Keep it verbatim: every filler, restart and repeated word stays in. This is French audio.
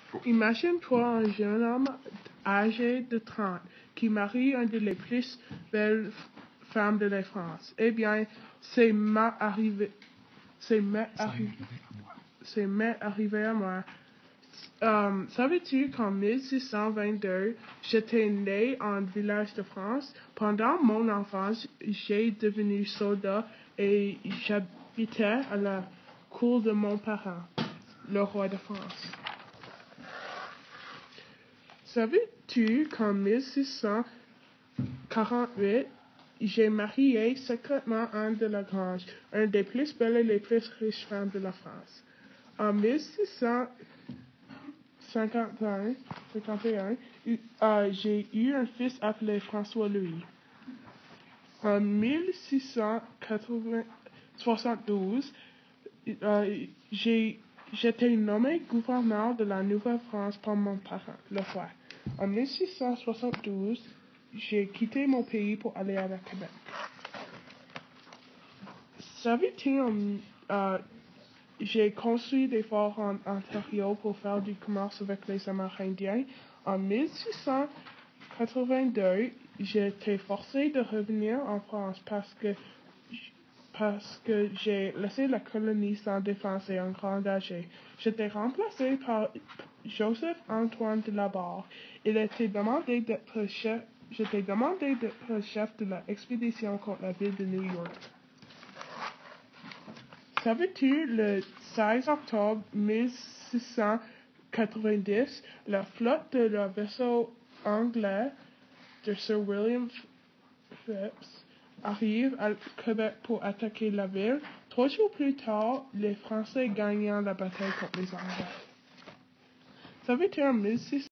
Imagine-toi un jeune homme âgé de trente qui marie une des plus belles femmes de la France. Eh bien, c'est m'est arrivé, c'est m'est arrivé, c'est m'est arrivé à moi. Um, savais-tu qu'en mille six cent vingt-deux, j'étais né en village de France? Pendant mon enfance, j'ai devenu soldat et j'habitais à la cour de mon parent, le roi de France. Savais-tu qu'en mille six cent quarante-huit, j'ai marié secrètement Anne de la Grange, une des plus belles et les plus riches femmes de la France? En mille six cent cinquante et un, euh, j'ai eu un fils appelé François-Louis. En mille six cent soixante-douze, euh, j'ai, j'étais nommé gouverneur de la Nouvelle-France par mon parent, le roi. En mille six cent soixante-douze, j'ai quitté mon pays pour aller à la Québec. Savais-tu, euh, j'ai construit des forts en Ontario pour faire du commerce avec les Amérindiens. En mille six cent quatre-vingt-deux, j'ai été forcé de revenir en France parce que, parce que j'ai laissé la colonie sans défense et en grand danger. J'étais remplacé par Joseph-Antoine de la Barre. Il était demandé d'être chef, j'étais demandé d'être chef de l'expédition contre la ville de New York. Savais-tu, le seize octobre mille six cent quatre-vingt-dix, la flotte de le vaisseau anglais de Sir William Phipps arrive à Québec pour attaquer la ville. Trois jours plus tard, les Français gagnent la bataille contre les Anglais. Savais-tu, en mille six